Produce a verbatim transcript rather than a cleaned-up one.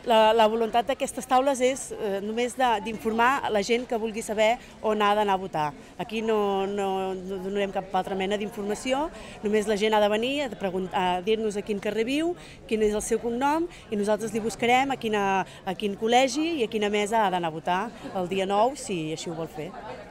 La, la voluntat d'aquestes taules és eh, només d'informar la gent que vulgui saber on ha d'anar a votar. Aquí no, no, no donem cap altra mena d'informació, només la gent ha de venir a, a dir-nos a quin carrer viu, quin és el seu cognom, i nosaltres li buscarem a, quina, a quin col·legi i a quina mesa ha d'anar a votar el dia nou, si així ho vol fer.